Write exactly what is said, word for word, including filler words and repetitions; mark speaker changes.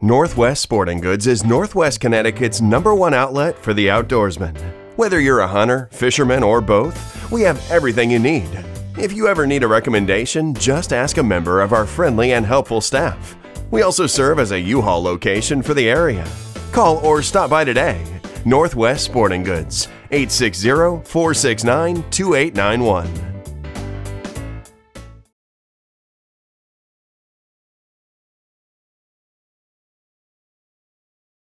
Speaker 1: Northwest Sporting Goods is Northwest Connecticut's number one outlet for the outdoorsman. Whether you're a hunter, fisherman, or both, we have everything you need. If you ever need a recommendation, just ask a member of our friendly and helpful staff. We also serve as a U-Haul location for the area. Call or stop by today. Northwest Sporting Goods, eight six zero, four six nine, two eight nine one.